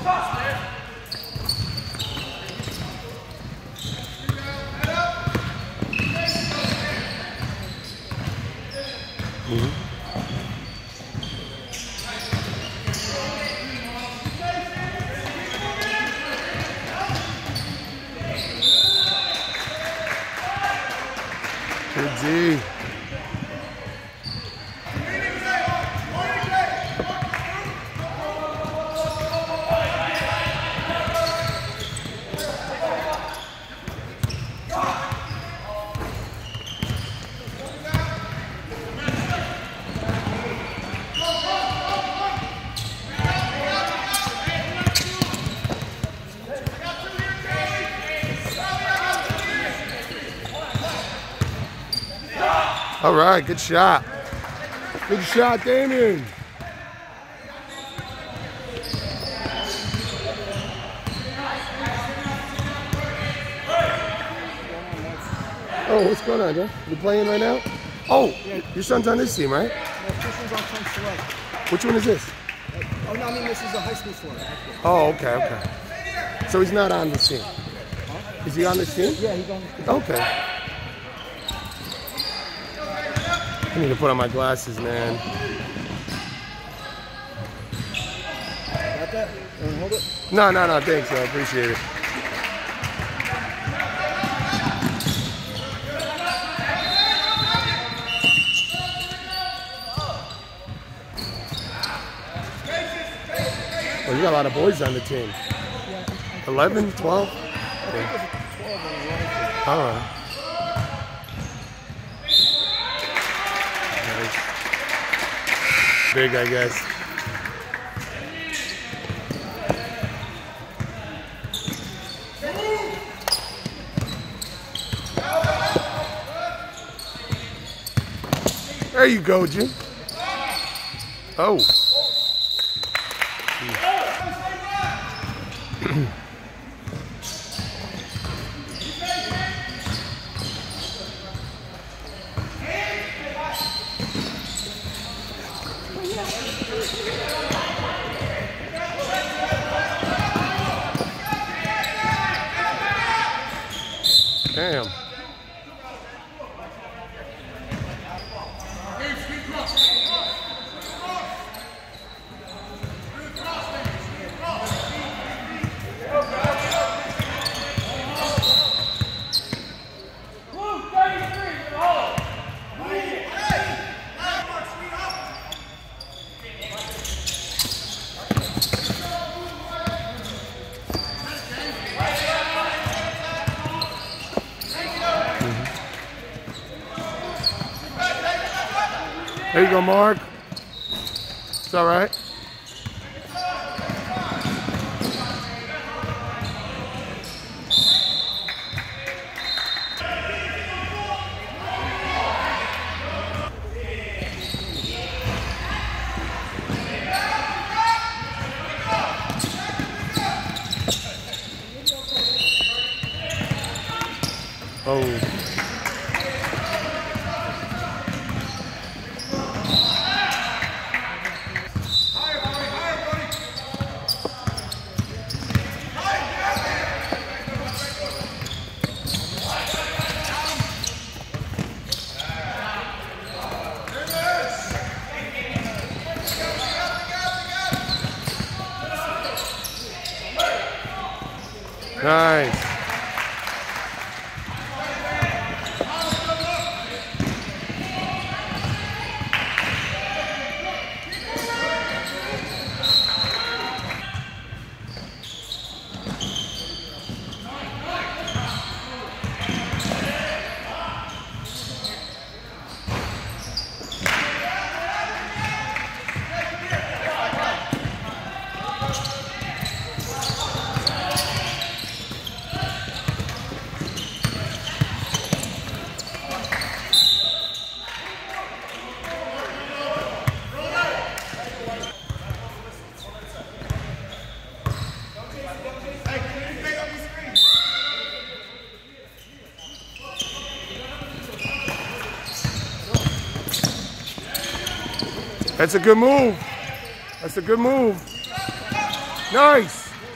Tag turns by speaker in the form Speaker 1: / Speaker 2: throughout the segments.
Speaker 1: Good D. All right, good shot. Good shot, Damien. Oh, what's going on, Joe? You playing right now? Oh, your son's on this team, right?
Speaker 2: No, this one's on Trent Select.
Speaker 1: Which one is this?
Speaker 2: Oh, no, I mean, this is a high school select.
Speaker 1: Oh, okay, okay. So he's not on this team?
Speaker 2: Huh?
Speaker 1: Is he on this team?
Speaker 2: Yeah, he's on this team.
Speaker 1: Okay. I need to put on my glasses, man.
Speaker 2: Got that? You want to hold it?
Speaker 1: No, no, no, thanks, I appreciate it. Oh, you got a lot of boys on the team. 11, 12?
Speaker 2: I think there's a 12 on the right.
Speaker 1: All right. Nice. Big, I guess. There you go, Jim. Oh. Damn. There you go, Mark. It's all right. Oh. Nice. That's a good move. That's a good move. Nice.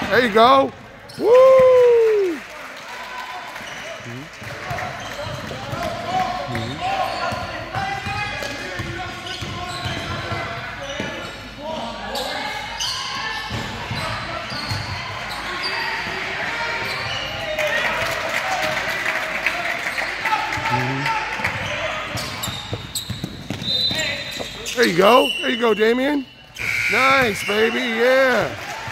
Speaker 1: There you go. Woo! There you go. There you go, Damien. Nice, baby. Yeah.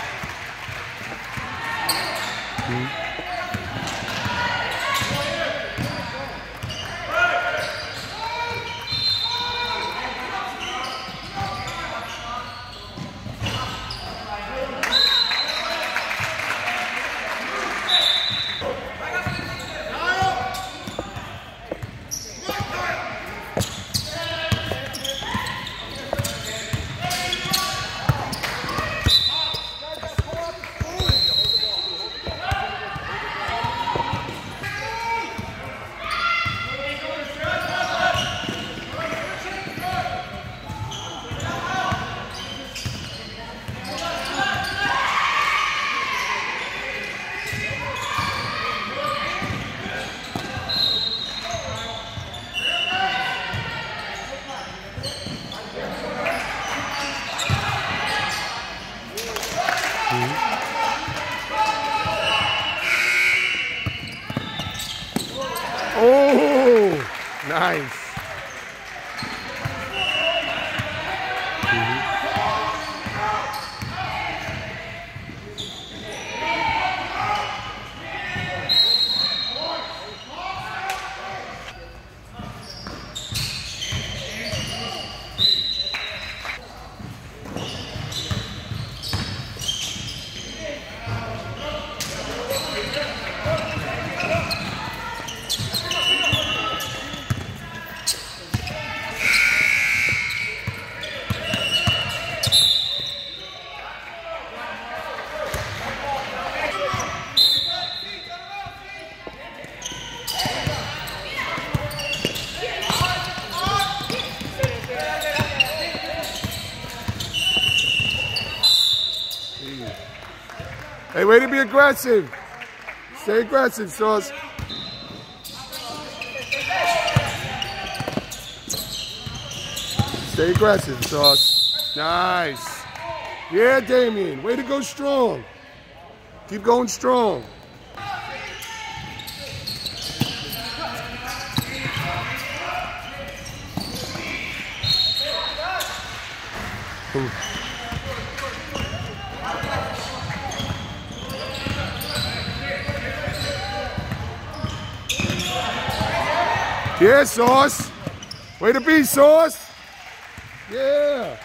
Speaker 1: Oh, nice. Hey, way to be aggressive. Stay aggressive, Sauce. Stay aggressive, Sauce. Nice. Yeah, Damien. Way to go strong. Keep going strong. Ooh. Yeah, Sauce. Way to be, Sauce. Yeah.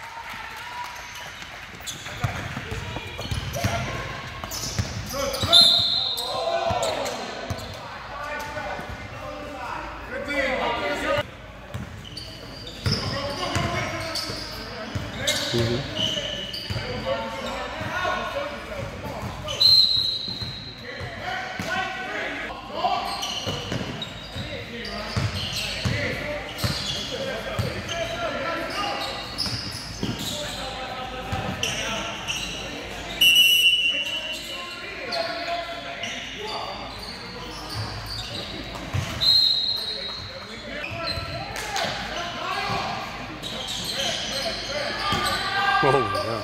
Speaker 1: Oh,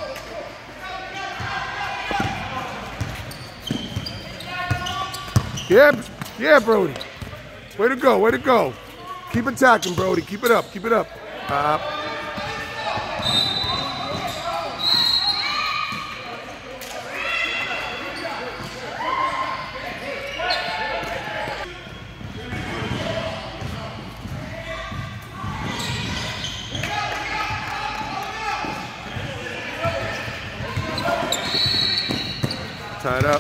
Speaker 1: yeah. Yeah, Brody. Way to go, way to go. Keep attacking, Brody. Keep it up, keep it up. Tie it up.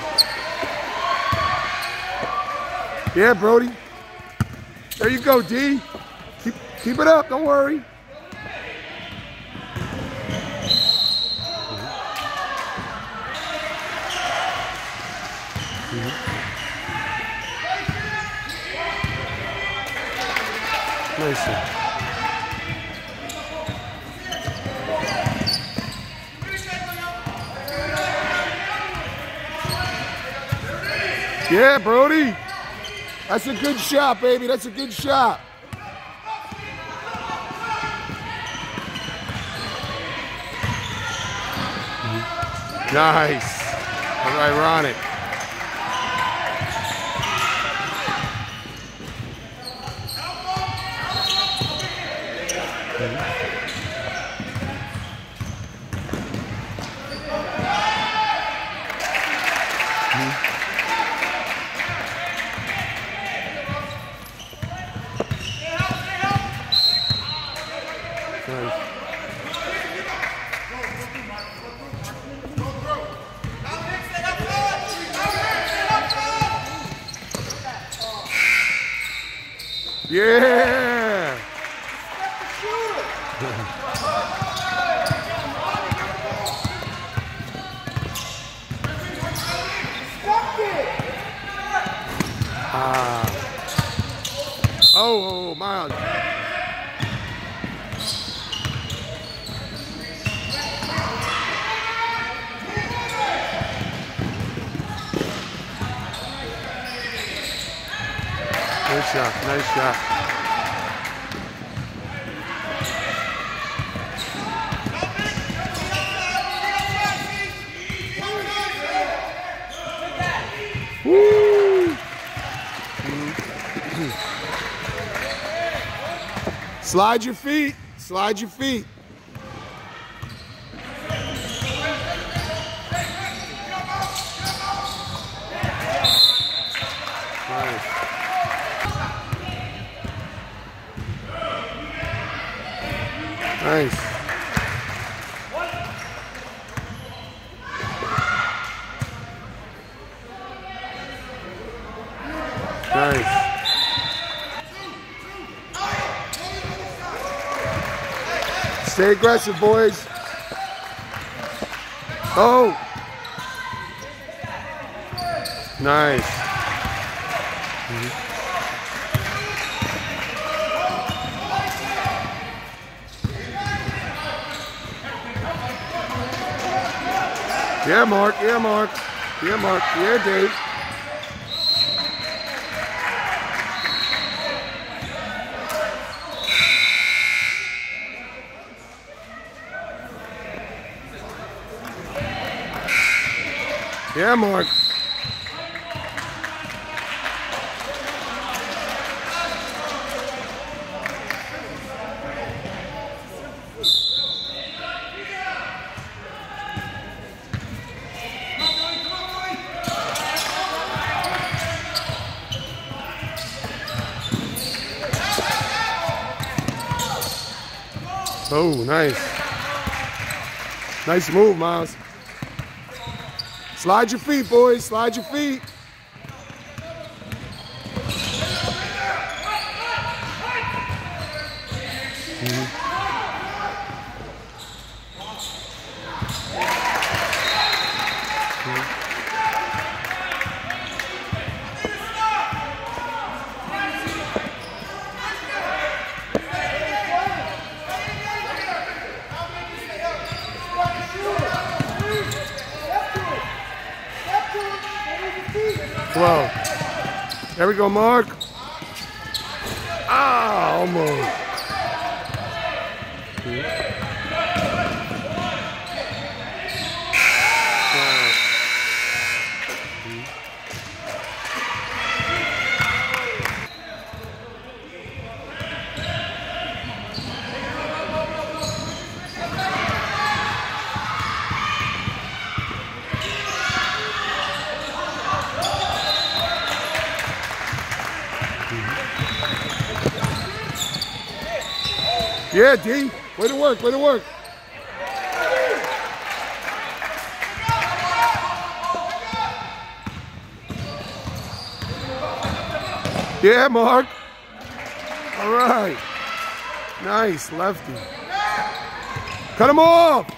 Speaker 1: Yeah, Brody. There you go, D. Keep it up. Don't worry. Nice. Yeah, Brody. That's a good shot, baby. That's a good shot. Nice. Ironic. Yeah! Oh, Miles. Nice shot, nice shot. Woo! Slide your feet, slide your feet. Nice. Nice. Stay aggressive, boys. Oh. Nice. Yeah, Mark. Yeah, Mark. Yeah, Mark. Yeah, Dave. Yeah, Mark. Oh, nice. Nice move, Miles. Slide your feet, boys. Slide your feet. Well, there we go, Mark. Ah, almost. Yeah, D. Way to work, way to work. Yeah, Mark. All right. Nice, lefty. Cut him off.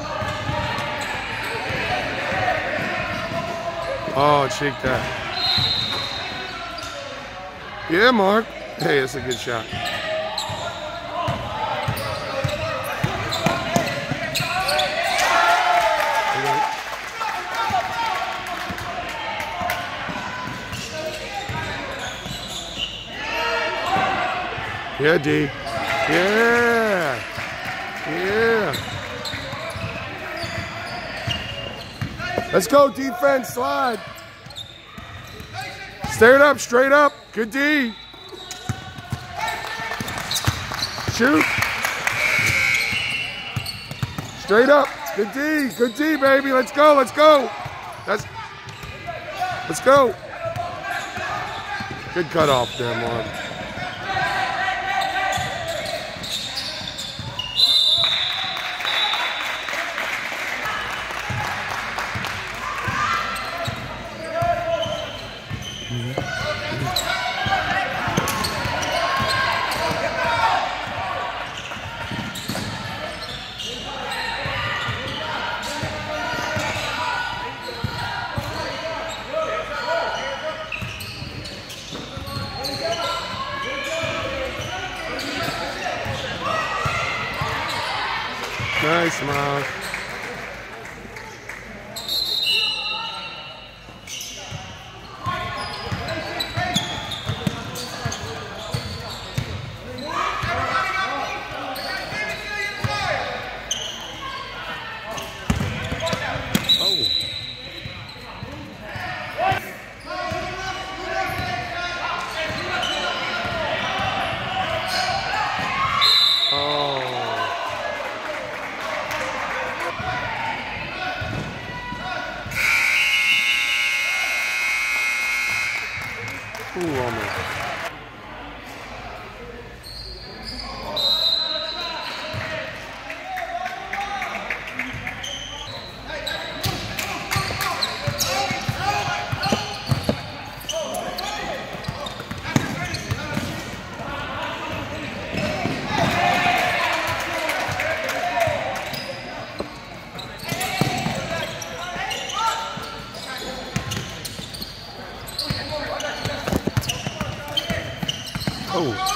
Speaker 1: Oh, shake that. Yeah, Mark. Hey, that's a good shot. Yeah, D. Yeah. Yeah. Let's go, defense. Slide. Straight up, straight up. Good D. Shoot. Straight up. Good D. Good D, baby. Let's go. Let's go. Let's go. Good cutoff there, Mark. Nice, Mark. Ooh, almost. Oh.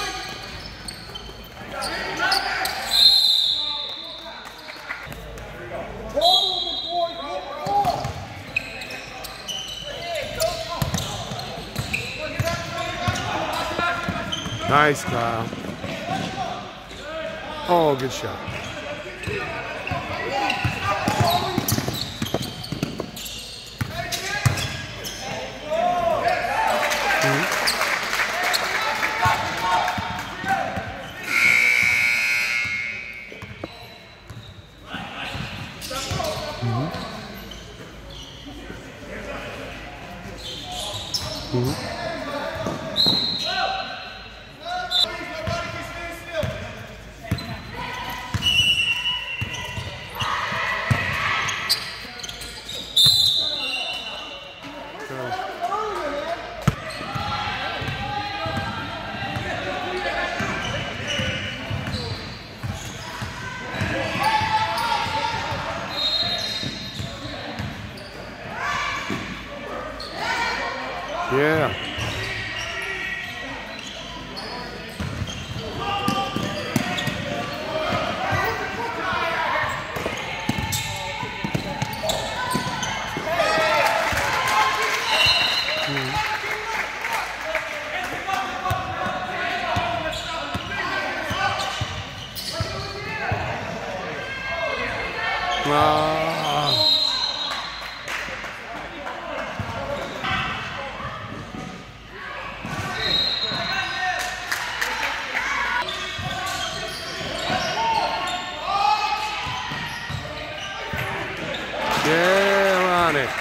Speaker 1: Nice, Kyle. Oh, good shot. Yeah. Yeah, we're on it.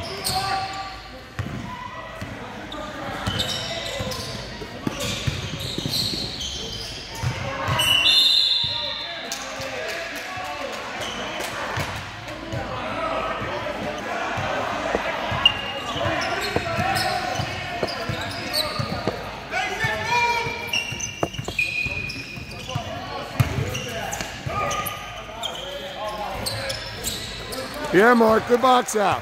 Speaker 1: Yeah, Mark, good box out.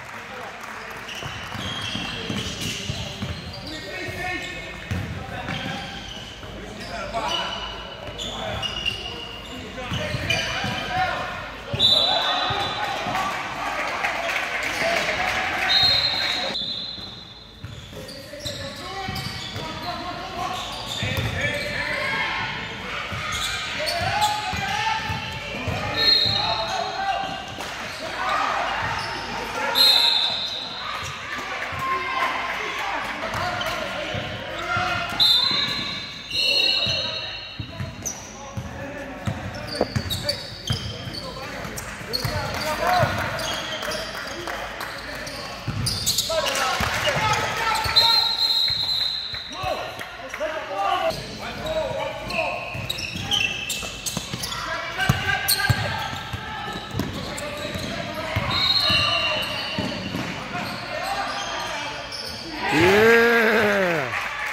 Speaker 1: Yeah.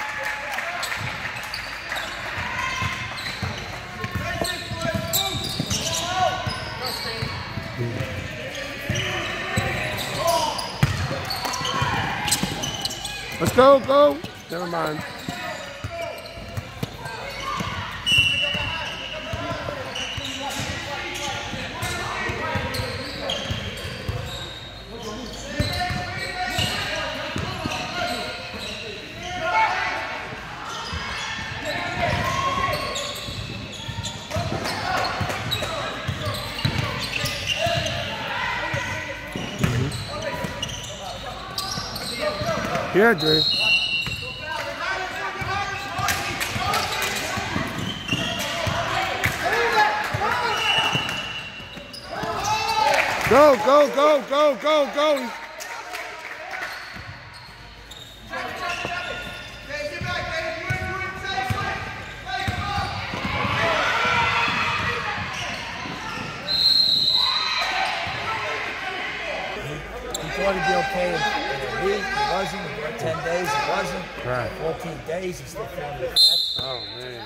Speaker 1: Let's go. Never mind. Yeah, Jay. Go.
Speaker 3: He thought he'd be okay in a week. He wasn't. In 10 days, he wasn't.
Speaker 1: Right.
Speaker 3: 14 days, he's still feeling the effects.
Speaker 1: Oh, man.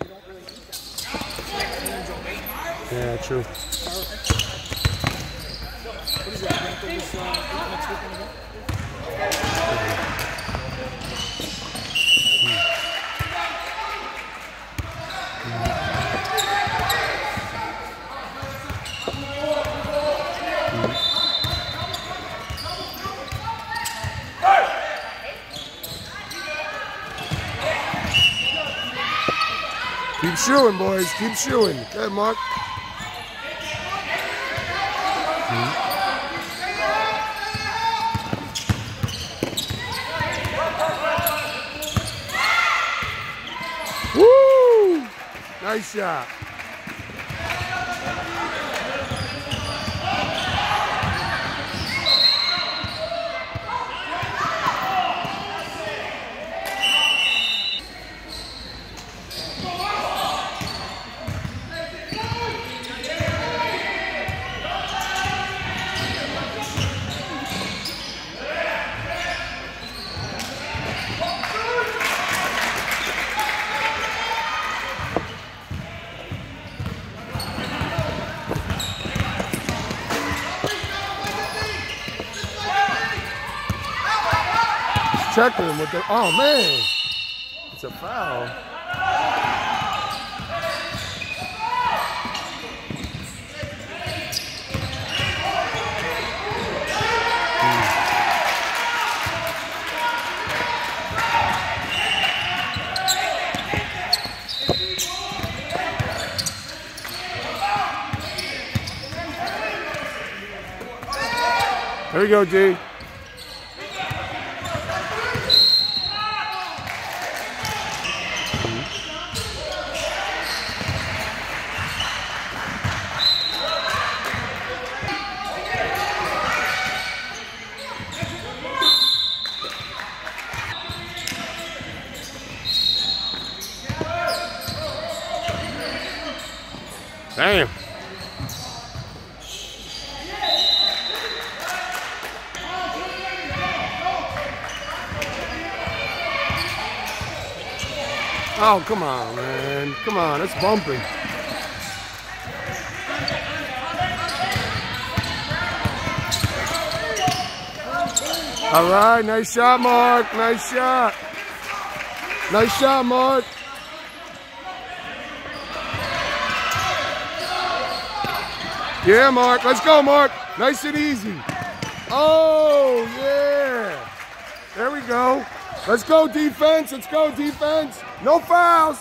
Speaker 1: Yeah, true.
Speaker 2: What is that? Next weekend again?
Speaker 1: Keep shooing, boys. Keep shooing. Good, Mark. Woo! Nice shot. Checking him with the, oh man, it's a foul. There we go, D. Damn. Oh, come on, man. Come on, that's bumping. All right, nice shot, Mark. Nice shot. Nice shot, Mark. Yeah, Mark. Let's go, Mark. Nice and easy. Oh, yeah. There we go. Let's go, defense. Let's go, defense. No fouls.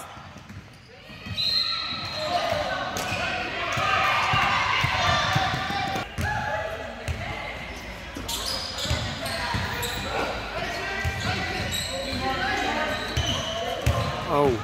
Speaker 1: Oh.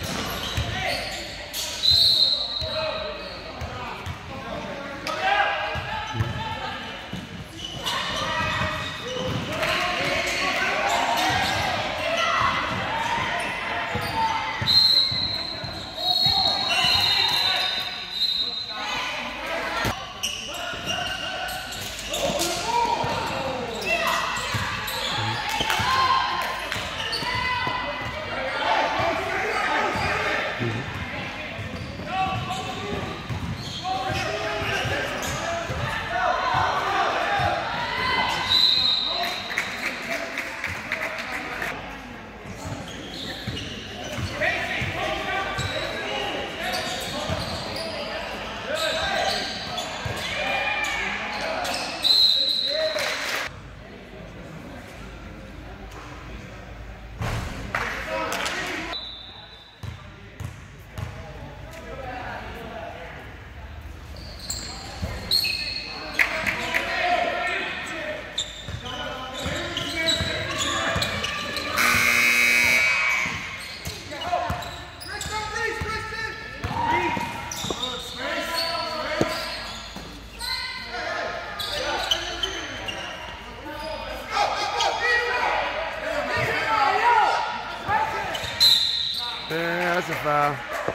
Speaker 1: Yeah, that's a foul.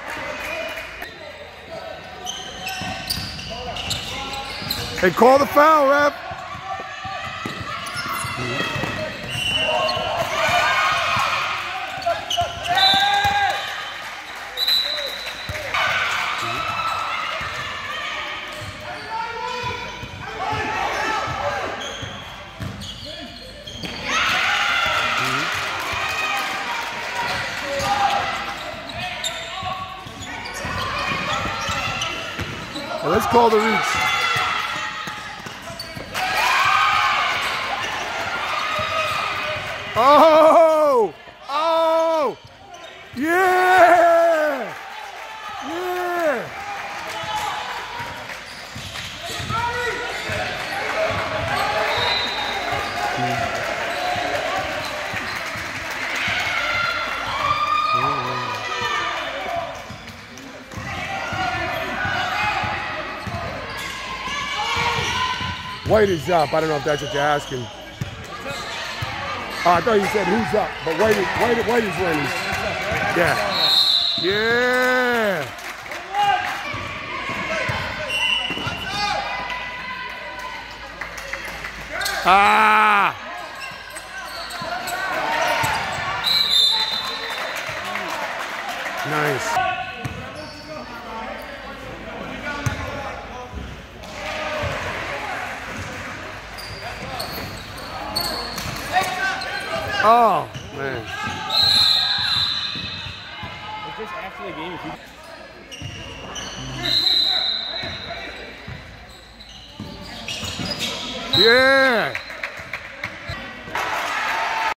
Speaker 1: Hey, call the foul, ref. Well, let's call the reach. Oh! Oh! Yeah! Yeah! White is up. I don't know if that's what you're asking. Oh, I thought you said who's up, but White is winning. Yeah. Yeah. Ah. Nice. Oh, man.
Speaker 2: It's just after the game. If you...
Speaker 1: Yeah.